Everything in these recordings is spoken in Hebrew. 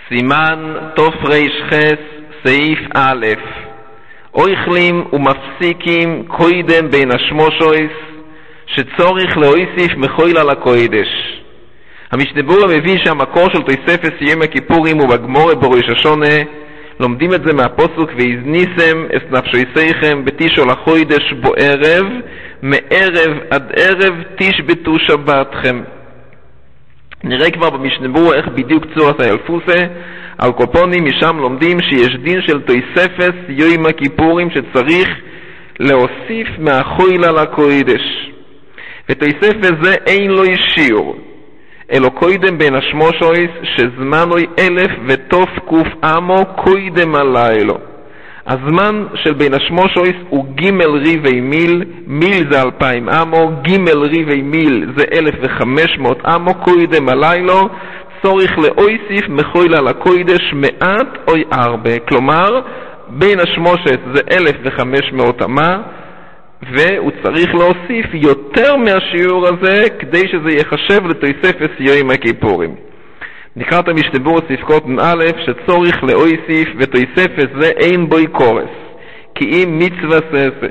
סימן תר"ח סעיף א' אויכלים ומפסיקים קוידם בין השמושויס שצורך להוסיף מחויל על הקוידש. המשנה ברורה מביא שהמקור של תוספת יום הכיפורים ובגמורה בראש השונה לומדים את זה מהפסוק והזניסם את נפשויכם בתשעו לחוידש בערב מערב עד ערב תשבתו שבתכם. נראה כבר במשנה ברורה איך בדיוק צורת האלפוסה. על קופונים משם לומדים שיש דין של תוספת יום הכיפורים שצריך להוסיף מהחויל על הקוידש, ותוספת זה אין לו שיעור אלו קוידם בין השמושויס שזמנוי 1000 ותוף קוף עמו קוידם הלילה. הזמן של בין השמושויס הוא ג' ריבי מיל, מיל זה 2000 עמו, ג' ריבי מיל זה 1500 עמו, קוידם הלילה צורך לאויסיף מחויל על הקוידש מעט או הרבה, כלומר בין השמושת זה 1500 אמה והוא צריך להוסיף יותר מהשיעור הזה כדי שזה יחשב לתוספת יום הכיפורים. נקרא את המשנה ברורה ספקות א' שצורך לאויסיף ותוספת זה אין בוי קורס כי אם מצווה ססה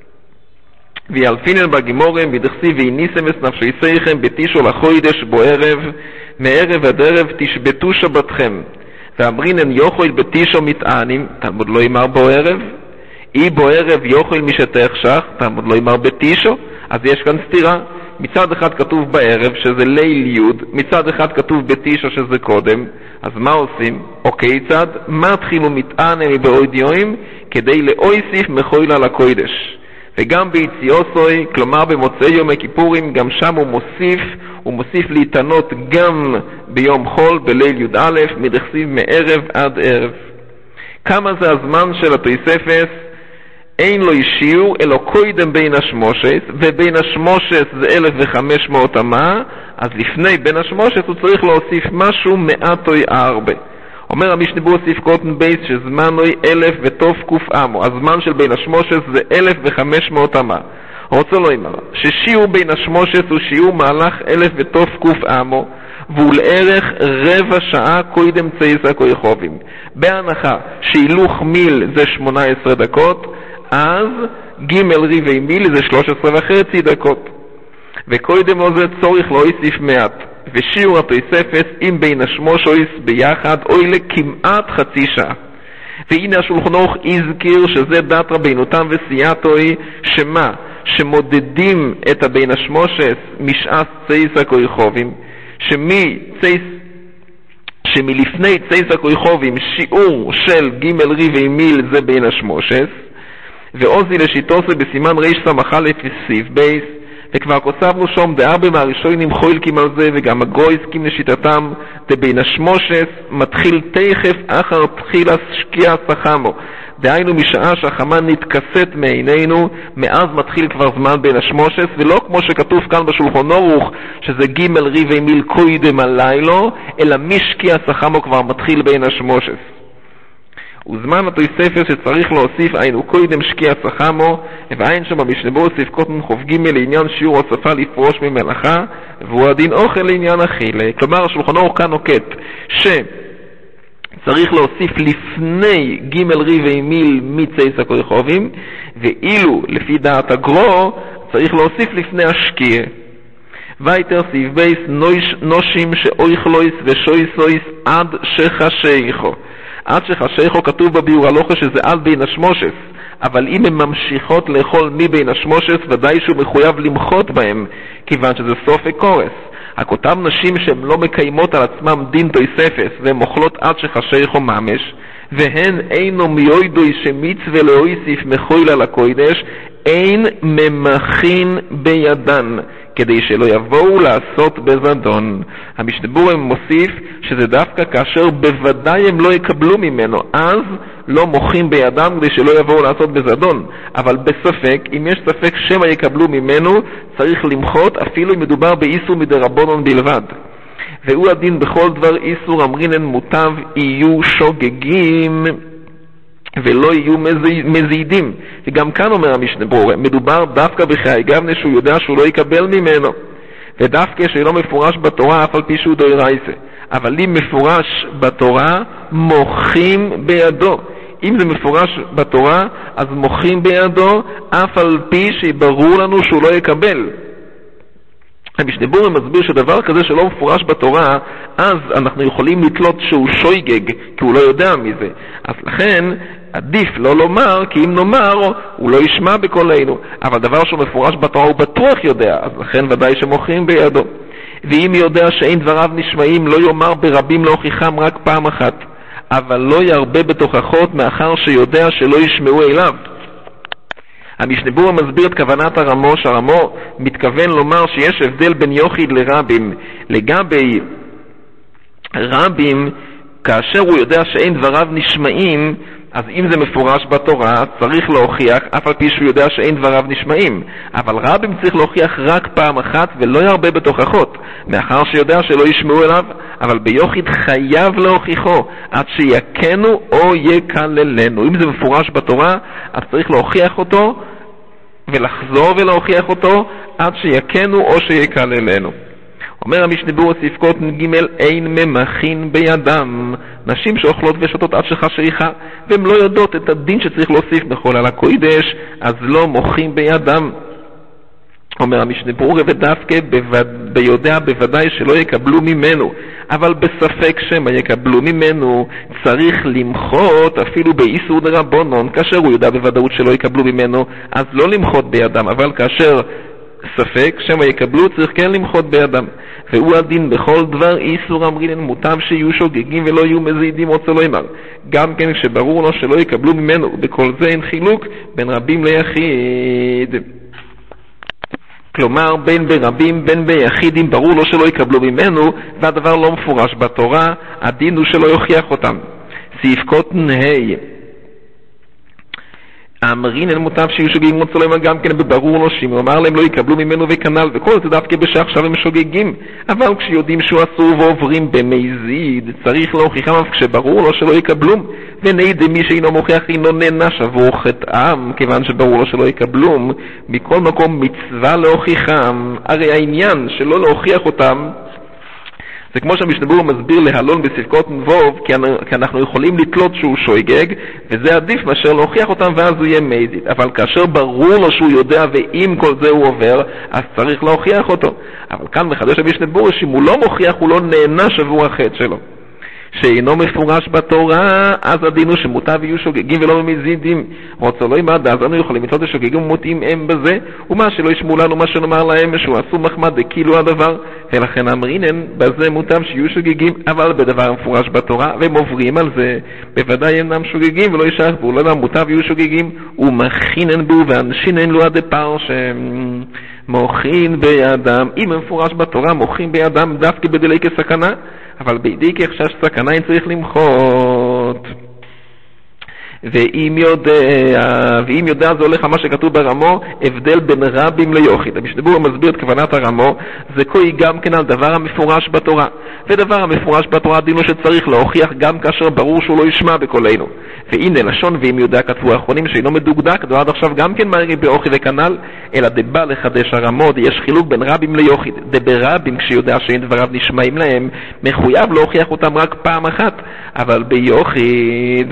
וילפינן בגימורם בדכסי והניסם את נפשויכם בתשעו לחוידש בערב מערב עד ערב תשבתו שבתכם ואמרינן יוכל בתשעו מטענים תלמוד לא יאמר בערב, אי בערב יוכל משתחשך תלמוד לא יאמר בתשעו. אז יש כאן סתירה, מצד אחד כתוב בערב שזה ליל יוד, מצד אחד כתוב בתשעו שזה קודם. אז מה עושים? או כיצד? מה התחילו מטענים מבעוד יום כדי לאויסיף מחויל על הקוידש. וגם ביציאוסוי, כלומר במוצאי יום הכיפורים, גם שם הוא מוסיף להתענות גם ביום חול בליל י"א מדכסיב מערב עד ערב. כמה זה הזמן של התוספת? אין לו שיעור אלא קוידם בין השמושת, ובין השמושת זה 1500 אמה, אז לפני בין השמושת הוא צריך להוסיף משהו מעט או הרבה. אומר המשנה ברורה ספקותן בייס שזמנוי 1000 ותוף קוף עמו, הזמן של בין השמושת זה 1500 אמה. רוצה לא אמר ששיעור בין השמושת הוא שיעור מהלך 1000 ותוף קוף עמו והוא לערך רבע שעה קוידם צייסה כויכובים. בהנחה שהילוך מיל זה 18 דקות אז ג' ריבי מיל זה 13.5 דקות וקוידם לו זה צורך להוסיף מעט ושיעור התוספת עם בין השמושויס ביחד אוילה כמעט חצי שעה. והנה השולחן ערוך הזכיר שזה דת רבינותם וסייעתוי שמה שמודדים את הבין השמושס משעת צייסה כויכובים שמלפני צייסה כויכובים שיעור של ג' ריבי מיל זה בין השמושס ועוזי לשיטוסי בסימן ריש סמכה לפסיב בייס וכבר כוסבנו שום דארבה מהראשונים חוילקים על זה וגם הגויסקים לשיטתם דבין השמושס מתחיל תכף אחר תחילה שקיע סחמו דהיינו משעה שהחמה נתכסת מעינינו מאז מתחיל כבר זמן בין השמושס ולא כמו שכתוב כאן בשולחן ערוך שזה ג' ריבי מיל קוידם הלילה אלא משקיע סחמו כבר מתחיל בין השמושס. וזמן התוספת שצריך להוסיף היינו קוידם שקיע סחמו ועין שם במשנה ברורה ספקותן חוב ג' לעניין שיעור הוספה לפרוש ממלאכה והוא הדין אוכל לעניין אכילה. כלומר השולחן ערוך כאן נוקט שצריך להוסיף לפני ג' ריבי מיל מצייסה כויכובים ואילו לפי דעת הגרו צריך להוסיף לפני השקיע. וייטר סעיף בייס נושים שאויכלויס ושויסויס עד שחשייכו. עד שחשייכו כתוב בביאור הלוכה שזה עד בין השמושס, אבל אם הן ממשיכות לאכול מבין השמושס ודאי שהוא מחויב למחות בהם כיוון שזה סופק קורס. רק אותם נשים שהן לא מקיימות על עצמם דין תוספת והן אוכלות עד שחשייכו ממש והן אינו מיועדוי שמצווה להוסיף מחויל על הקוידש אין ממכין בידן כדי שלא יבואו לעשות בזדון. המשנה ברורה מוסיף שזה דווקא כאשר בוודאי הם לא יקבלו ממנו אז לא מוחים בידם כדי שלא יבואו לעשות בזדון, אבל בספק אם יש ספק שמה יקבלו ממנו צריך למחות אפילו אם מדובר באיסור מדרבנן בלבד. והוא הדין בכל דבר איסור אמרינן מוטב יהיו שוגגים ולא יהיו מזידים. וגם כאן אומר המשנה ברורה מדובר דווקא בחי גבנה שהוא יודע שהוא לא יקבל ממנו ודווקא שלא מפורש בתורה אף על פי שהוא דאורייתא. אבל אם מפורש בתורה, מוחים בידו. אם זה מפורש בתורה, אז מוחים בידו, אף על פי שברור לנו שהוא לא יקבל. המשנה ברורה מסביר שדבר כזה שלא מפורש בתורה, אז אנחנו יכולים לתלות שהוא שויגג, כי הוא לא יודע מזה. אז לכן עדיף לא לומר, כי אם נאמר הוא לא ישמע בקולנו. אבל דבר שהוא מפורש בתורה הוא בטוח יודע, אז לכן ודאי שמוחים בידו. ואם יודע שאין דבריו נשמעים, לא יאמר ברבים להוכיחם רק פעם אחת, אבל לא ירבה בתוכחות, מאחר שיודע שלא ישמעו אליו. המשנה ברורה מסביר את כוונת הרמו, שהרמו מתכוון לומר שיש הבדל בין יוחיד לרבים. לגבי רבים, כאשר הוא יודע שאין דבריו נשמעים, אז אם זה מפורש בתורה, צריך להוכיח, אף על פי שהוא יודע שאין דבריו נשמעים. אבל רבים צריך להוכיח רק פעם אחת, ולא ירבה בתוכחות, מאחר שיודע שלא ישמעו אליו. אבל ביוחיד חייב להוכיחו, עד שיקנו או יקללנו. אם זה מפורש בתורה, אז צריך להוכיח אותו, ולחזור ולהוכיח אותו, עד שיקנו או שיקללנו. אומר המשנה ברורה ספקות ג' אין ממחין בידם. נשים שאוכלות ושותות עד שחש ריחה, והן לא יודעות את הדין שצריך להוסיף בכל על הקודש, אז לא מוחים בידם. אומר המשנה ברורה, ודווקא ביודע בוודאי שלא יקבלו ממנו, אבל בספק שמה יקבלו ממנו, צריך למחות אפילו באיסור דרבנן. כאשר הוא יודע בוודאות שלא יקבלו ממנו, אז לא למחות בידם, אבל כאשר ספק שמה יקבלו, צריך כן למחות בידם. והוא הדין בכל דבר איסור אמרינן, מוטב שיהיו שוגגים ולא יהיו מזידים, רוצה לא אמר. גם כן כשברור לו שלא יקבלו ממנו, בכל זה אין חילוק בין רבים ליחיד. כלומר, בין ברבים, בין ביחידים, ברור לו שלא יקבלו ממנו, והדבר לא מפורש בתורה, הדין הוא שלא יוכיח אותם. סעיף קוטן ה' אמרין אין מוטב שיהיו שוגגים רוצה להם, גם כן בברור לו שאם הוא אמר להם לא יקבלו ממנו וכנל, וכל זה דווקא בשעכשיו הם שוגגים. אבל כשיודעים שהוא אסור ועוברים במזיד, צריך להוכיחם אף כשברור לו שלא יקבלו. ונעיד מי שאינו מוכיח אינו נענש עבור חטאם, כיוון שברור לו שלא יקבלו. מכל מקום מצווה להוכיחם. הרי העניין שלא להוכיח אותם, זה כמו שהמשנה ברורה מסביר להלון בספקות נבוב, כי אנחנו יכולים לתלות שהוא שויגג, וזה עדיף מאשר להוכיח אותם, ואז הוא יהיה מזיד. אבל כאשר ברור לו שהוא יודע ועם כל זה הוא עובר, אז צריך להוכיח אותו. אבל כאן מחדש המשנה ברורה שאם הוא לא מוכיח הוא לא נענש עבור החטא שלו. שאינו מפורש בתורה, אז הדין הוא שמוטב יהיו שוגגים ולא מזידים. רוצה לא ימד, אז אנו יכולים לתלות השוגגים ומוטעים הם בזה, ומה שלא ישמעו לנו מה שנאמר להם, שהוא עשו מחמד דקילו הדבר, ולכן אמרינן, בזה מוטב שיהיו שוגגים, אבל בדבר מפורש בתורה, והם עוברים על זה, בוודאי אינם שוגגים ולא ישכבו, לא מוטב יהיו שוגגים, ומכינן בו ואנשינן לו עד פער שמוכין בידם. אם מפורש בתורה, מוכין בידם דווקא בדלי כסכנה, אבל בידי כחשש סכנה אין צריך למחות. ואם יודע זה הולך על מה שכתוב ברמו, הבדל בין רבים ליוחיד. המשנה ברורה מסביר את כוונת הרמו, זה קוי גם כן על דבר המפורש בתורה. ודבר המפורש בתורה דינו שצריך להוכיח גם כאשר ברור שהוא לא ישמע בקולנו. והנה לשון ואם יודע כתבו האחרונים שאינו מדוקדק, ועד עכשיו גם כן מרי באוכי וכנל, אלא דבא לחדש הרמו, יש חילוק בין רבים ליוחיד. דברבים כשיודע שאין דבריו נשמעים להם, מחויב להוכיח אותם רק פעם אחת, אבל ביוחיד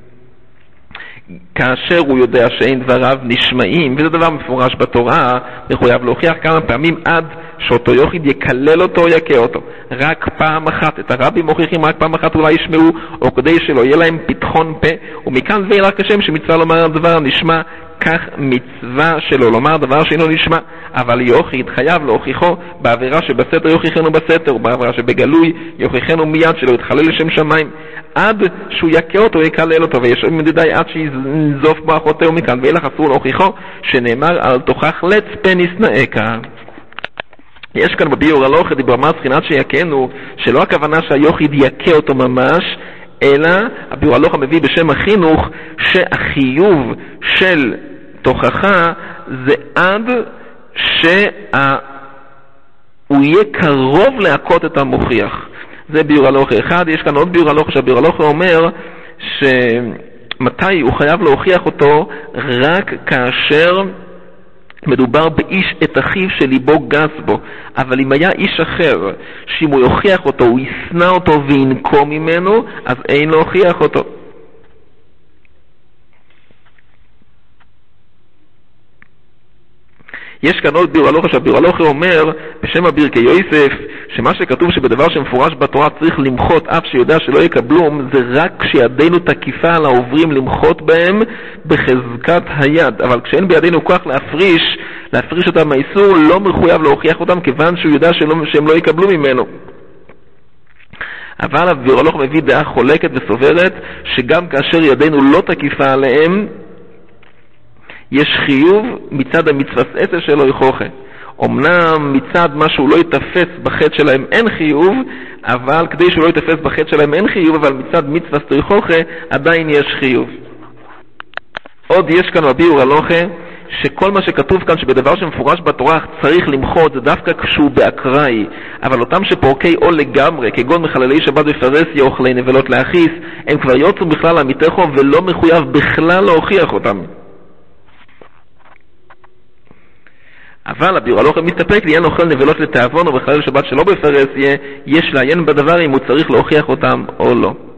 כאשר הוא יודע שאין דבריו נשמעים, וזה דבר מפורש בתורה, מחויב להוכיח כמה פעמים עד שאותו יוחיד יקלל אותו או יקה אותו. רק פעם אחת. את הרבים מוכיחים רק פעם אחת אולי ישמעו, או כדי שלא יהיה להם פתחון פה, ומכאן ואילך כשם שמצווה לומר הדבר נשמע, כך מצווה שלו לומר דבר שאינו נשמע. אבל יוחיד חייב להוכיחו בעבירה שבסתר יוכיחנו בסתר, ובעבירה שבגלוי יוכיחנו מיד שלא יתחלל לשם שמיים, עד שהוא יקה אותו יקלל אותו, ויש מדידי עד שיזוף בו אחותהו. מכאן ואילך אסור להוכיחו, שנאמר על תוכח לץ פן ישנאך. יש כאן בביאור הלכה דיבר מה מבחינת שיקנו, שלא הכוונה שהיוחיד יקה אותו ממש, אלא הביאור הלכה מביא בשם החינוך שהחיוב של תוכחה זה עד שהוא יהיה קרוב להכות את המוכיח. זה ביאור הלכה אחד. יש כאן עוד ביאור הלכה, שהביאור הלכה אומר שמתי הוא חייב להוכיח אותו רק כאשר מדובר באיש את אחיו שליבו גס בו, אבל אם היה איש אחר, שאם הוא יוכיח אותו, הוא ישנא אותו וינקום ממנו, אז אין לו הוכיח אותו. יש כאן עוד ביור הלוכה, שהביור הלוכה אומר בשם הברכי יוסף, שמה שכתוב שבדבר שמפורש בתורה צריך למחות אף שיודע שלא יקבלום, זה רק כשידינו תקיפה על העוברים למחות בהם בחזקת היד, אבל כשאין בידינו כוח להפריש אותם מהאיסור, לא מחויב להוכיח אותם, כיוון שהוא יודע שהם לא יקבלו ממנו. אבל הביור הלוכה מביא דעה חולקת וסוברת שגם כאשר ידינו לא תקיפה עליהם, יש חיוב מצד המצווה עשה שלו יחוכה. אמנם מצד מה שהוא לא יתפס בחטא שלהם אין חיוב, אבל כדי שהוא לא יתפס בחטא שלהם אין חיוב, אבל מצד מצווה יחוכה עדיין יש חיוב. עוד יש כאן בביור הלוכה שכל מה שכתוב כאן שבדבר שמפורש בתורה צריך למחות, זה דווקא כשהוא באקראי, אבל אותם שפורקי עול לגמרי, כגון מחללי שבת בפרסיה אוכלי נבלות להכיס, הם כבר יוצאו בכלל עמיתךו ולא מחויב בכלל להוכיח אותם. אבל הביור הלוכה מסתפק לעניין אוכל נבלות לתאבון או בחלל שבת שלא בפרסיה, יש לעיין בדבר אם הוא צריך להוכיח אותם או לא.